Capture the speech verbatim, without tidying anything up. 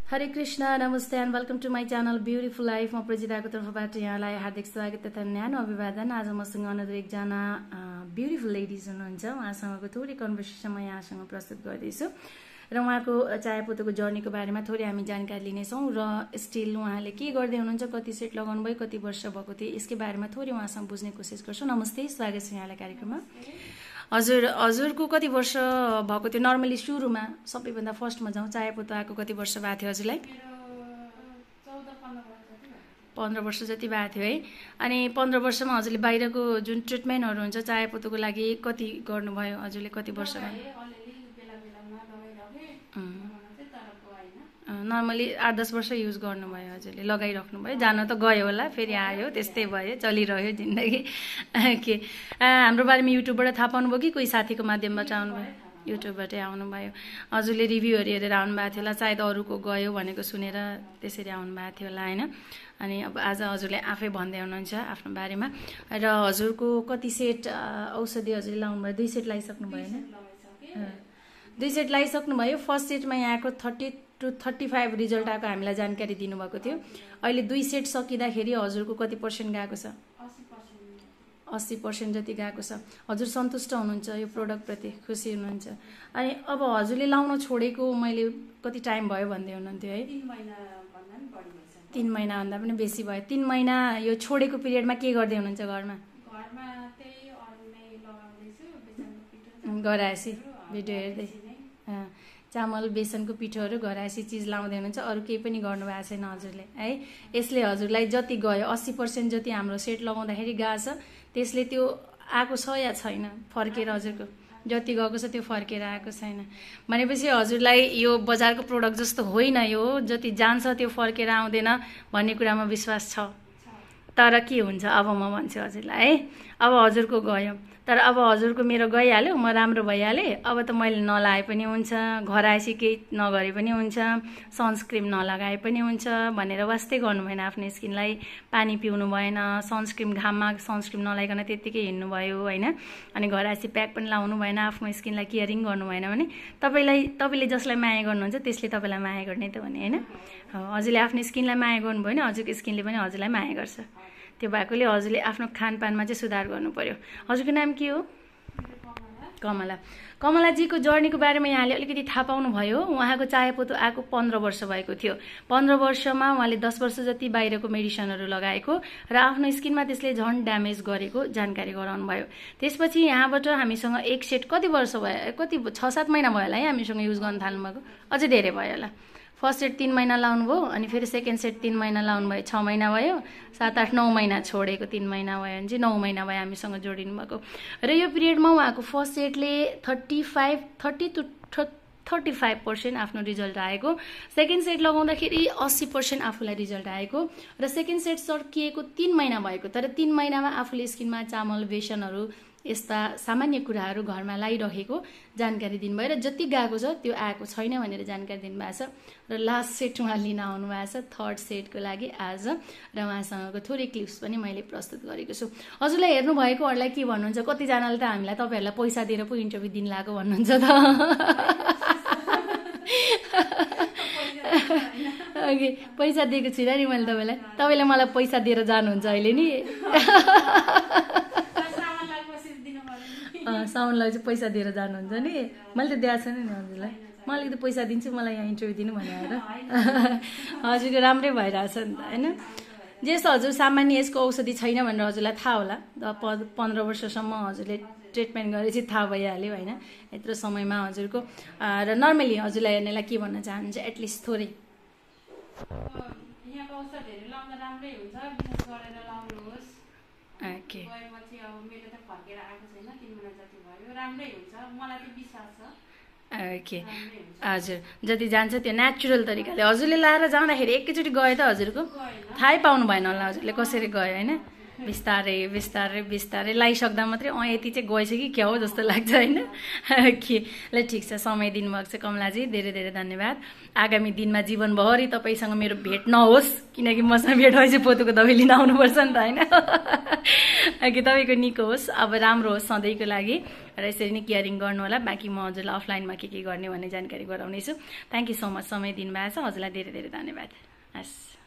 हरे कृष्ण नमस्ते and welcome to my channel beautiful life. म प्रजिताको तर्फबाट यहाँलाई हार्दिक स्वागत तथा न्यानो अभिवादन। आज मसँग अनदर एकजना ब्युटिफुल लेडिज हुनुहुन्छ, उहाँसँगको थोरै कन्भर्सेसन म यहाँसँग प्रस्तुत गर्दैछु र उहाँको चायापत्तोको जर्नीको बारेमा थोरै हामी जानकारी लिनेछौँ र स्टिल उहाँले के गर्दै हुनुहुन्छ, कति सेट लगाउनु भयो, कति वर्ष भएको थियो, यसकै बारेमा थोरै उहाँसँग बुझ्ने कोसिस गर्छौँ। नमस्ते, स्वागत छ यहाँलाई कार्यक्रममा। हजुर हजुरको कति वर्ष भएको थियो नर्मली? सुरुमा सबैभन्दा फर्स्टमा जाउँ, चायापत्तो आएको कति वर्ष भएको थियो हजुरलाई? पन्ध्र वर्ष जति भएको थियो है। अनि पन्ध्र वर्षमा हजुरले बाहिरको जुन ट्रिटमेन्टहरू हुन्छ चायापत्तोको लागि कति गर्नुभयो हजुरले? कति वर्षमा? नर्मली आठ दस वर्ष युज गर्नुभयो हजुरले, लगाइराख्नुभयो। जान त गयो होला, फेरि आयो, त्यस्तै भयो, चलिरह्यो जिन्दगी। के हाम्रो बारेमा युट्युबबाट थाहा पाउनुभयो कि कोही साथीको माध्यमबाट आउनुभयो? युट्युबबाटै आउनुभयो। हजुरले रिभ्यूहरू हेरेर आउनुभएको थियो होला, सायद अरूको गयो भनेको सुनेर त्यसरी आउनुभएको थियो होला होइन? अनि अब आज हजुरले आफै भन्दै हुनुहुन्छ आफ्नो बारेमा। र हजुरको कति सेट औषधि हजुरले लाउनुभयो? दुई सेट लगाइसक्नु भयो होइन? दुई सेट लगाइसक्नुभयो। फर्स्ट सेटमा यहाँको thirty two thirty five result आएको हामीलाई जानकारी दिनुभएको थियो। अहिले दुई सेट सकिँदाखेरि हजुरको कति पर्सेन्ट गएको छ? अस्सी पर्सेन्ट जति गएको छ। हजुर सन्तुष्ट हुनुहुन्छ यो प्रोडक्टप्रति? खुसी हुनुहुन्छ? अनि अब हजुरले लाउन छोडेको मैले कति टाइम भयो भन्दै हुनुहुन्थ्यो है? तिन महिनाभन्दा पनि बेसी भयो। तिन महिना यो छोडेको पिरियडमा के गर्दै हुनुहुन्छ घरमा? गराएसी भिडियो हेर्दै चामल बेसनको पिठोहरू घराएसी चिज लाउँदै हुनुहुन्छ, अरू केही पनि गर्नुभएको छैन हजुरले है? यसले हजुरलाई जति गयो अस्सी पर्सेन्ट जति हाम्रो सेट लगाउँदाखेरि गएको छ, त्यसले त्यो आएको छ या छैन फर्केर? हजुरको जति गएको छ त्यो फर्केर आएको छैन भनेपछि हजुरलाई यो बजारको प्रोडक्ट जस्तो होइन, यो जति जान्छ त्यो फर्केर आउँदैन भन्ने कुरामा विश्वास छ। तर के हुन्छ अब म भन्छु हजुरलाई है, अब हजुरको गयो, तर अब हजुरको मेरो गइहाल्यो, म राम्रो भइहालेँ, अब त मैले नलाए पनि हुन्छ, घर आएपछि केही नगरे पनि हुन्छ, सनस्क्रिम नलगाए पनि हुन्छ भनेर वास्तै गर्नु भएन। आफ्नो स्किनलाई पानी पिउनु भएन, सनस्क्रिम घाममा सनस्क्रिम नलाइकन त्यत्तिकै हिँड्नुभयो होइन? अनि घर आएपछि प्याक पनि लाउनु भएन, आफ्नो स्किनलाई केयरिङ गर्नु भएन भने तपाईँलाई तपाईँले जसलाई माया गर्नुहुन्छ त्यसले तपाईँलाई माया गर्ने त भने होइन? हजुरले आफ्नो स्किनलाई माया गर्नुभयो भने हजुरको स्किनले पनि हजुरलाई माया गर्छ। त्यो भएकोले हजुरले आफ्नो खानपानमा चाहिँ सुधार गर्नु पर्यो। हजुरको नाम के हो? कमला। कमलाजीको जर्नीको बारेमा यहाँले अलिकति थाहा पाउनुभयो। उहाँको चायापत्तो आएको पन्ध्र वर्ष भएको थियो। पन्ध्र वर्षमा उहाँले दस वर्ष जति बाहिरको मेडिसिनहरू लगाएको र आफ्नो स्किनमा त्यसले झन् ड्यामेज गरेको जानकारी गराउनु भयो। त्यसपछि यहाँबाट हामीसँग एक सेट कति वर्ष भयो, कति छ सात महिना भयो होला है हामीसँग युज गर्न थाल्नुभएको? अझै धेरै भयो होला। फर्स्ट सेट तिन महिना लाउनु भयो, अनि फेरि सेकेन्ड सेट तिन महिना लाउनु भयो, छ महिना भयो, सात आठ नौ महिना छोडेको, तिन महिना भयो भने चाहिँ नौ महिना भयो हामीसँग जोडिनु भएको। र यो पिरियडमा उहाँको फर्स्ट सेटले thirty five thirty two thirty five percent आफ्नो रिजल्ट आएको, सेकेन्ड सेट लगाउँदाखेरि अस्सी पर्सेन्ट आफूलाई रिजल्ट आएको र सेकेन्ड सेट सकिएको तिन महिना भएको। तर तिन महिनामा आफूले स्किनमा चामल बेसनहरू यस्ता सामान्य कुराहरू घरमा लगाइरहेको जानकारी दिनुभयो र जति गएको छ त्यो आएको छैन भनेर जानकारी दिनुभएको छ। र लास्ट सेट उहाँ लिन आउनु भएको छ थर्ड सेटको लागि आज, र उहाँसँगको थोरै क्लिप्स पनि मैले प्रस्तुत गरेको छु। हजुरलाई हेर्नुभएकोहरूलाई के भन्नुहुन्छ? कतिजनाले त हामीलाई तपाईँहरूलाई पैसा दिएर पो इन्टरभ्यू दिन लागेको भन्नुहुन्छ त। ओके, पैसा दिएको छुइनँ नि मैले तपाईँलाई, तपाईँले मलाई पैसा दिएर जानुहुन्छ अहिले नि। साउन्डलाई चाहिँ पैसा दिएर जानुहुन्छ नि? मैले त दिएको छैन नि हजुरलाई, म अलिकति पैसा दिन्छु मलाई यहाँ इन्टरभ्यू दिनु भनेर। हजुरको राम्रै भइरहेछ नि त होइन? जस्तो हजुर सामान्य यसको औषधि छैन भनेर हजुरलाई थाहा होला, पन्ध्र वर्षसम्म हजुरले ट्रिटमेन्ट गरेपछि थाहा भइहाल्यो होइन? यत्रो समयमा हजुरको र नर्मली हजुरलाई हेर्नेलाई के भन्न चाहनुहुन्छ एटलिस्ट थोरै? यहाँको औषधहरू लाउँदा राम्रै हुन्छ, बिजनेस गरेर लाउनुहोस्। ओके, गएपछि अब मेरो त फर्केर आएको छैन, तिन महिना जति भयो, राम्रै हुन्छ, मलाई त विश्वास छ। ओके हजुर, जति जान्छ त्यो नेचुरल तरिकाले हजुरले लाएर जाँदाखेरि एकैचोटि गयो त हजुरको थाहै पाउनु भएन होला हजुरले कसरी गयो होइन? बिस्तारै बिस्तारै बिस्तारै लगाइसक्दा मात्रै अँ यति चाहिँ गएछ कि क्या हो जस्तो लाग्छ होइन के ल ठिक छ समय दिनुभएको छ कमलाजी धेरै धेरै धन्यवाद आगामी दिनमा जीवनभरि तपाईँसँग मेरो भेट नहोस् किनकि मसँग भेट भएपछि पोतोको दबाई लिन आउनुपर्छ नि त होइन कि तपाईँको निको होस् अब राम्रो होस् सधैँको लागि र यसरी नै केयरिङ गर्नु होला बाँकी म हजुरलाई अफलाइनमा के के गर्ने भन्ने जानकारी गराउनेछु थ्याङ्क यू सो मच समय दिनुभएको छ हजुरलाई धेरै धेरै धन्यवाद हस्